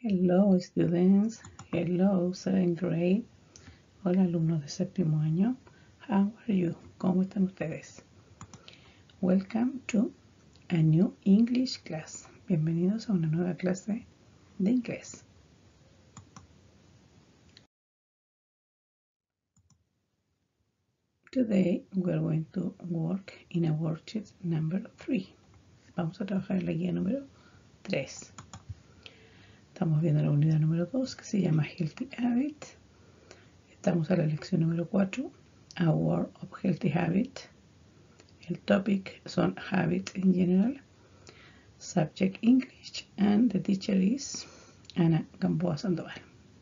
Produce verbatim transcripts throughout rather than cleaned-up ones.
Hello students, hello seventh grade, hola alumnos de séptimo año, how are you? ¿Cómo están ustedes? Welcome to a new English class. Bienvenidos a una nueva clase de inglés. Today we are going to work in a worksheet number three. Vamos a trabajar en la guía número tres. Estamos viendo la unidad número dos que se llama Healthy Habits. Estamos a la lección número cuatro, A Word of Healthy Habit. El topic son habits in general. Subject English and the teacher is Ana Gamboa Sandoval.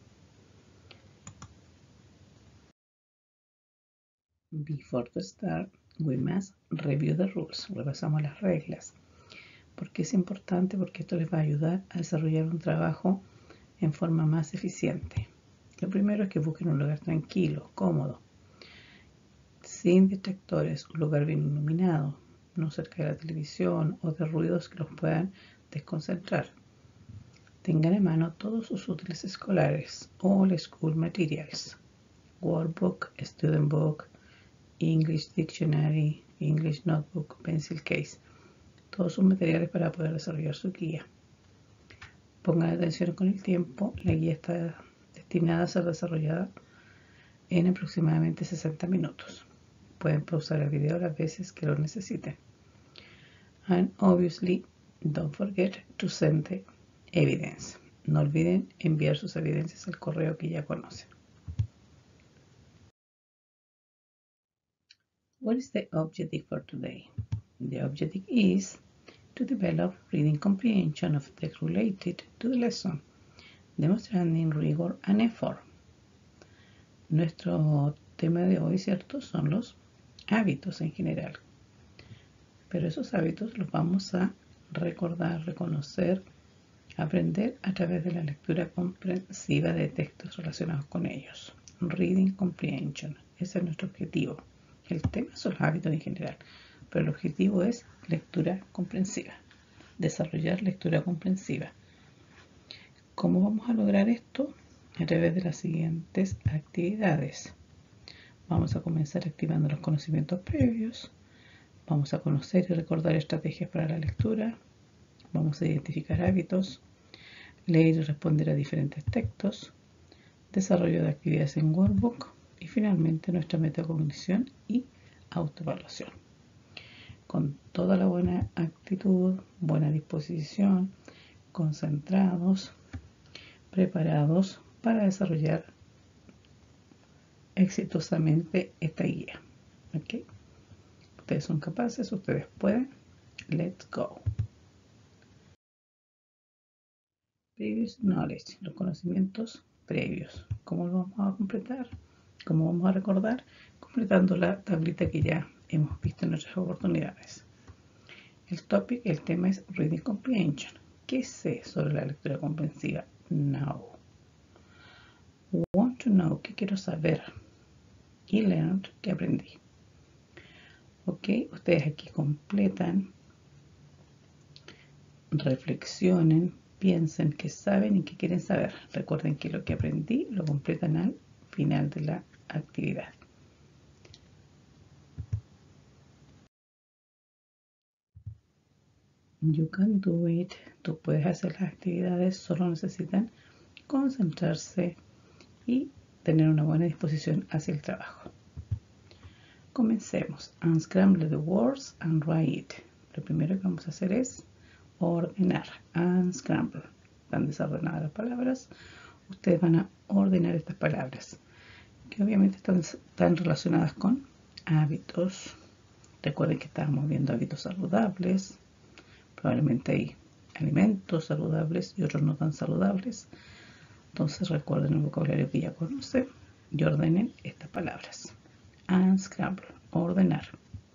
Before to start, we must review the rules. Repasamos las reglas. ¿Por qué es importante? Porque esto les va a ayudar a desarrollar un trabajo en forma más eficiente. Lo primero es que busquen un lugar tranquilo, cómodo, sin distractores, un lugar bien iluminado, no cerca de la televisión o de ruidos que los puedan desconcentrar. Tengan en mano todos sus útiles escolares, all school materials, workbook, student book, English dictionary, English notebook, pencil case, todos sus materiales para poder desarrollar su guía. Pongan atención con el tiempo, la guía está destinada a ser desarrollada en aproximadamente sesenta minutos. Pueden pausar el video las veces que lo necesiten. And obviously, don't forget to send the evidence. No olviden enviar sus evidencias al correo que ya conocen. What is the objective for today? The objective is to develop reading comprehension of text related to the lesson, demonstrating rigor and effort. Nuestro tema de hoy, ¿cierto?, son los hábitos en general. Pero esos hábitos los vamos a recordar, reconocer, aprender a través de la lectura comprensiva de textos relacionados con ellos. Reading Comprehension. Ese es nuestro objetivo. El tema son los hábitos en general, pero el objetivo es lectura comprensiva. Desarrollar lectura comprensiva. ¿Cómo vamos a lograr esto? A través de las siguientes actividades. Vamos a comenzar activando los conocimientos previos. Vamos a conocer y recordar estrategias para la lectura. Vamos a identificar hábitos. Leer y responder a diferentes textos. Desarrollo de actividades en workbook. Y finalmente nuestra metacognición y autoevaluación. Con toda la buena actitud, buena disposición, concentrados, preparados para desarrollar exitosamente esta guía. ¿Okay? Ustedes son capaces, ustedes pueden. Let's go. Previous knowledge, los conocimientos previos. ¿Cómo lo vamos a completar? ¿Cómo vamos a recordar? Completando la tablita que ya hemos visto en otras oportunidades. El topic, el tema es Reading Comprehension. ¿Qué sé sobre la lectura comprensiva? Know. Want to know, ¿qué quiero saber? Y learned, ¿qué aprendí? Ok, ustedes aquí completan, reflexionen, piensen qué saben y qué quieren saber. Recuerden que lo que aprendí lo completan al final de la actividad. You can do it. Tú puedes hacer las actividades, solo necesitan concentrarse y tener una buena disposición hacia el trabajo. Comencemos. Unscramble the words and write it. Lo primero que vamos a hacer es ordenar. Unscramble. Están desordenadas las palabras. Ustedes van a ordenar estas palabras, que obviamente están, están relacionadas con hábitos. Recuerden que estábamos viendo hábitos saludables. Probablemente hay alimentos saludables y otros no tan saludables. Entonces recuerden el vocabulario que ya conocen y ordenen estas palabras. Unscramble, ordenar.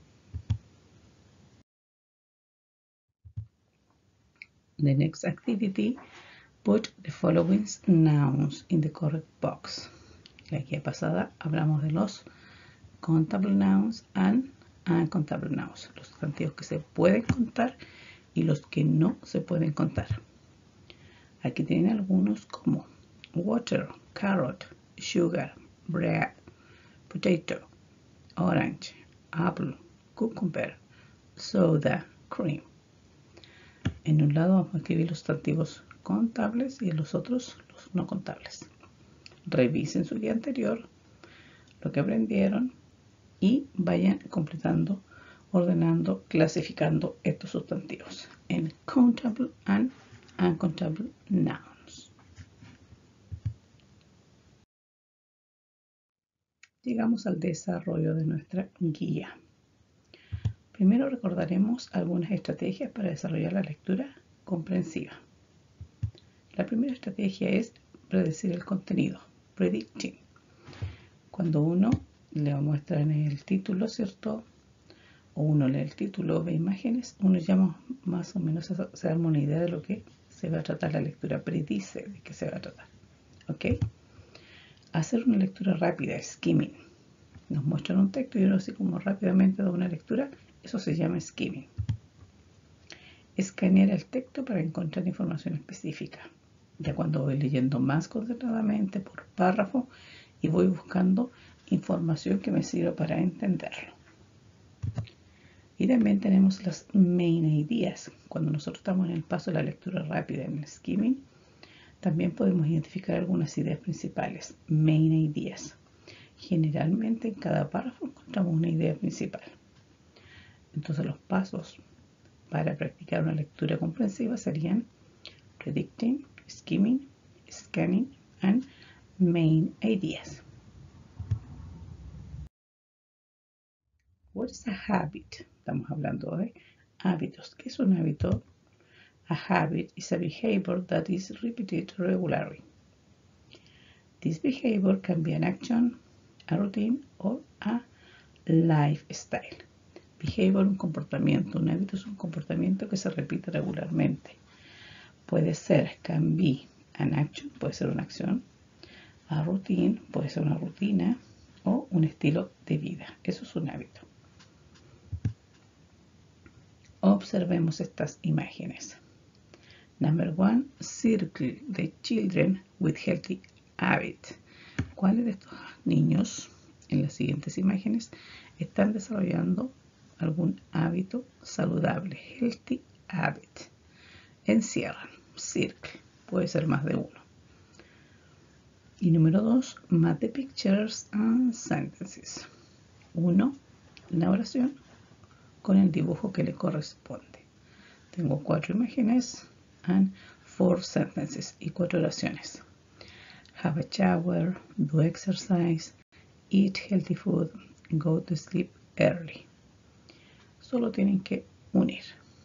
The next activity, put the following nouns in the correct box. La guía pasada hablamos de los countable nouns and uncountable nouns, los sustantivos que se pueden contar y los que no se pueden contar. Aquí tienen algunos como water, carrot, sugar, bread, potato, orange, apple, cucumber, soda, cream. En un lado vamos a escribir los sustantivos contables y en los otros los no contables. Revisen su guía anterior, lo que aprendieron y vayan completando, ordenando, clasificando estos sustantivos en countable and uncountable nouns. Llegamos al desarrollo de nuestra guía. Primero recordaremos algunas estrategias para desarrollar la lectura comprensiva. La primera estrategia es predecir el contenido, predicting. Cuando uno le muestra en el título, ¿cierto? O uno lee el título, ve imágenes, uno ya más o menos se da una idea de lo que se va a tratar la lectura, predice de qué se va a tratar. ¿Ok? Hacer una lectura rápida, skimming. Nos muestran un texto y uno así como rápidamente da una lectura, eso se llama skimming. Escanear el texto para encontrar información específica. Ya cuando voy leyendo más concentradamente por párrafo y voy buscando información que me sirva para entenderlo. Y también tenemos las main ideas. Cuando nosotros estamos en el paso de la lectura rápida, en el skimming, también podemos identificar algunas ideas principales, main ideas. Generalmente en cada párrafo encontramos una idea principal. Entonces los pasos para practicar una lectura comprensiva serían predicting, skimming, scanning and main ideas. What is a habit? Estamos hablando de hábitos. ¿Qué es un hábito? A habit is a behavior that is repeated regularly. This behavior can be an action, a routine, or a lifestyle. Behavior, un comportamiento. Un hábito es un comportamiento que se repite regularmente. Puede ser, can be, an action, puede ser una acción. A routine, puede ser una rutina o un estilo de vida. Eso es un hábito. Observemos estas imágenes. Number one, circle the children with healthy habits. ¿Cuáles de estos niños en las siguientes imágenes están desarrollando algún hábito saludable? Healthy habit. Encierran, circle, puede ser más de uno. Y número dos, match the pictures and sentences. Uno, la oración con el dibujo que le corresponde. Tengo cuatro imágenes and four sentences y cuatro oraciones. Have a shower, do exercise, eat healthy food, go to sleep early. Solo tienen que unir.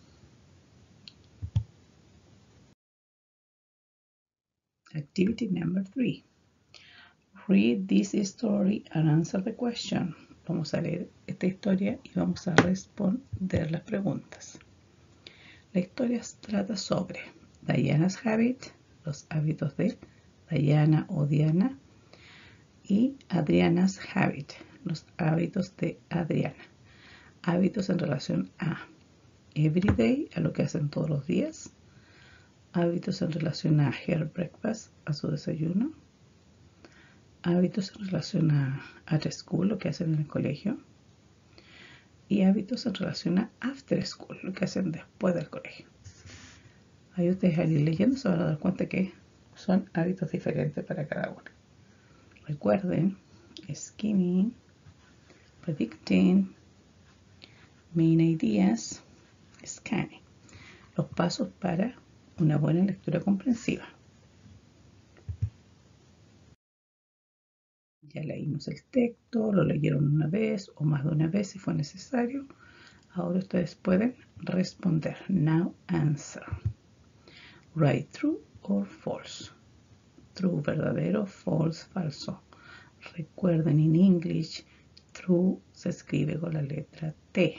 Activity number three. Read this story and answer the question. Vamos a leer esta historia y vamos a responder las preguntas. La historia trata sobre Diana's habit, los hábitos de Diana o Diana, y Adriana's habit, los hábitos de Adriana. Hábitos en relación a everyday, a lo que hacen todos los días. Hábitos en relación a her breakfast, a su desayuno. Hábitos en relación a at school, lo que hacen en el colegio. Y hábitos en relación a after school, lo que hacen después del colegio. Ahí ustedes al ir leyendo se van a dar cuenta que son hábitos diferentes para cada uno. Recuerden, skimming, predicting, main ideas, scanning. Los pasos para una buena lectura comprensiva. Ya leímos el texto, lo leyeron una vez o más de una vez si fue necesario. Ahora ustedes pueden responder. Now answer. Write true or false. True, verdadero, false, falso. Recuerden, en English, true se escribe con la letra T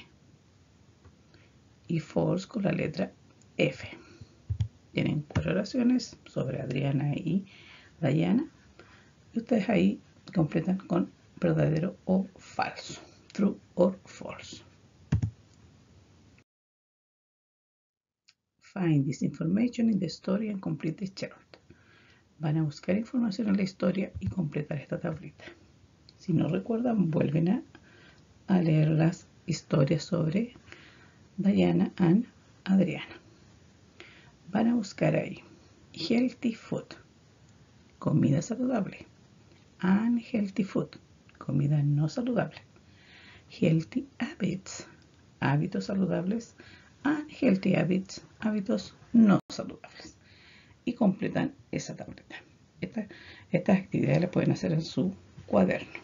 y false con la letra F. Tienen cuatro oraciones sobre Adriana y Diana y ustedes ahí completan con verdadero o falso. True or false. Find this information in the story and complete the chart. Van a buscar información en la historia y completar esta tablita. Si no recuerdan, vuelven a, a leer las historias sobre Diana and Adriana. Van a buscar ahí healthy food, comida saludable. Unhealthy food, comida no saludable. Healthy habits, hábitos saludables. Unhealthy habits, hábitos no saludables. Y completan esa tableta. Esta, estas actividades las pueden hacer en su cuaderno.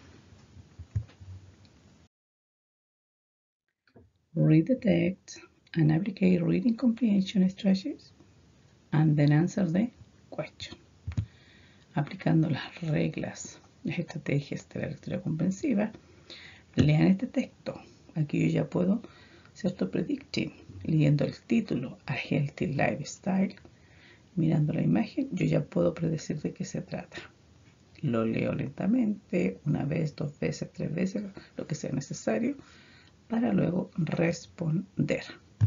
Read the text and apply reading comprehension strategies and then answer the question. Aplicando las reglas, las estrategias de la lectura comprensiva, lean este texto. Aquí yo ya puedo, ¿cierto? Predicting, leyendo el título, A Healthy Lifestyle, mirando la imagen, yo ya puedo predecir de qué se trata. Lo leo lentamente, una vez, dos veces, tres veces, lo que sea necesario, para luego responder.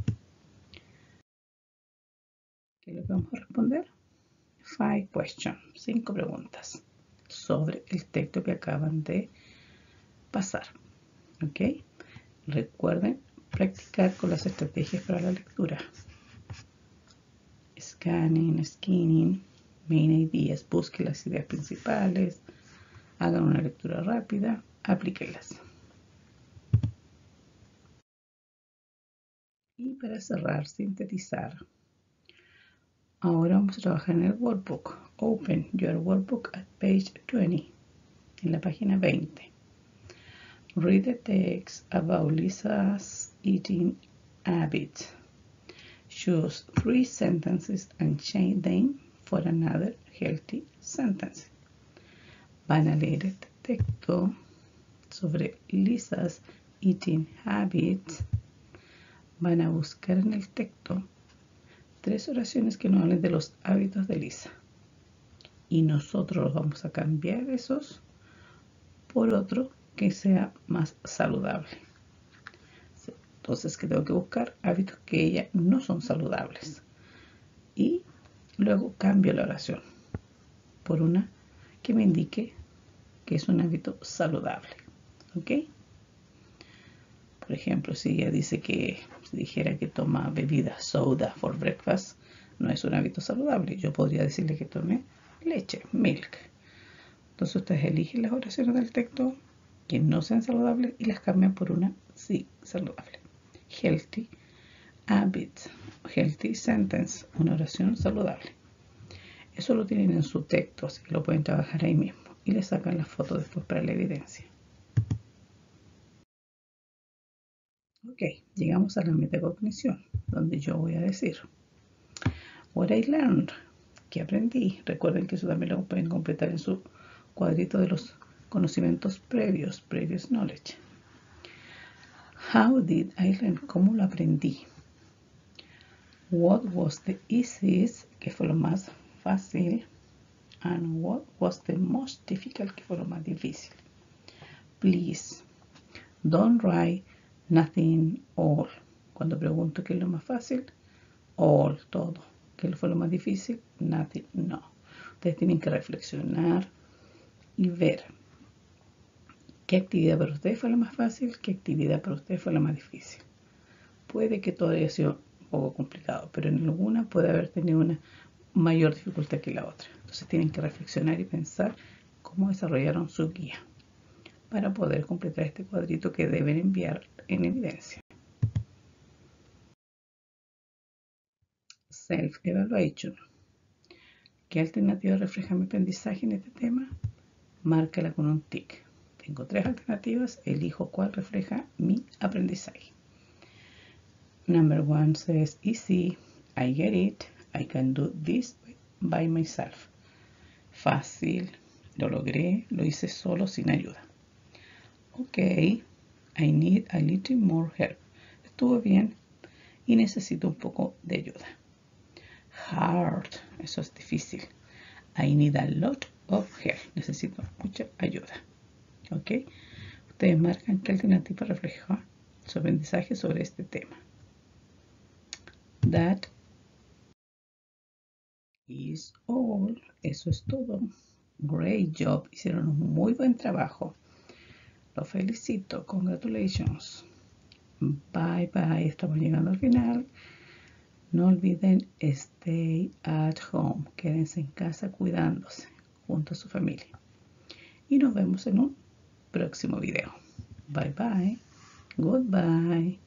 ¿Qué es lo que vamos a responder? Five questions, cinco preguntas sobre el texto que acaban de pasar. ¿Ok? Recuerden practicar con las estrategias para la lectura. Scanning, skinning, main ideas, busquen las ideas principales, hagan una lectura rápida, aplíquenlas. Y para cerrar, sintetizar. Ahora vamos a trabajar en el workbook. Open your workbook at page twenty, en la página veinte. Read the text about Lisa's eating habits. Choose three sentences and change them for another healthy sentence. Van a leer este texto sobre Lisa's eating habits. Van a buscar en el texto tres oraciones que nos hablen de los hábitos de Lisa. Y nosotros vamos a cambiar esos por otro que sea más saludable. Entonces, ¿qué tengo que buscar? Hábitos que ella no son saludables. Y luego cambio la oración por una que me indique que es un hábito saludable. ¿Ok? Por ejemplo, si ella dice que, si dijera que toma bebida soda for breakfast, no es un hábito saludable. Yo podría decirle que tome leche, milk. Entonces ustedes eligen las oraciones del texto que no sean saludables y las cambian por una sí saludable. Healthy habit, healthy sentence, una oración saludable. Eso lo tienen en su texto, así que lo pueden trabajar ahí mismo y le sacan la foto después para la evidencia. Ok, llegamos a la metacognición, donde yo voy a decir What I learned, que aprendí. Recuerden que eso también lo pueden completar en su cuadrito de los conocimientos previos, previous knowledge. How did I learn? ¿Cómo lo aprendí? What was the easiest? Que fue lo más fácil. And what was the most difficult? Que fue lo más difícil. Please, don't write nothing, all. Cuando pregunto qué es lo más fácil, all, todo. ¿Qué fue lo más difícil? Nothing, no. Ustedes tienen que reflexionar y ver qué actividad para ustedes fue la más fácil, qué actividad para ustedes fue la más difícil. Puede que todo haya sido un poco complicado, pero en alguna puede haber tenido una mayor dificultad que la otra. Entonces tienen que reflexionar y pensar cómo desarrollaron su guía para poder completar este cuadrito que deben enviar en evidencia. Self-evaluation. ¿Qué alternativa refleja mi aprendizaje en este tema? Márcala con un tic. Tengo tres alternativas, elijo cuál refleja mi aprendizaje. Number one says, easy, I get it, I can do this by myself. Fácil, lo logré, lo hice solo sin ayuda. Ok, I need a little more help. Estuvo bien y necesito un poco de ayuda. Hard, eso es difícil. I need a lot of help. Necesito mucha ayuda. ¿Ok? Ustedes marcan qué alternativa refleja su aprendizaje sobre este tema. That is all. Eso es todo. Great job. Hicieron un muy buen trabajo. Los felicito. Congratulations. Bye bye. Estamos llegando al final. No olviden stay at home. Quédense en casa cuidándose junto a su familia. Y nos vemos en un próximo video. Bye bye. Goodbye.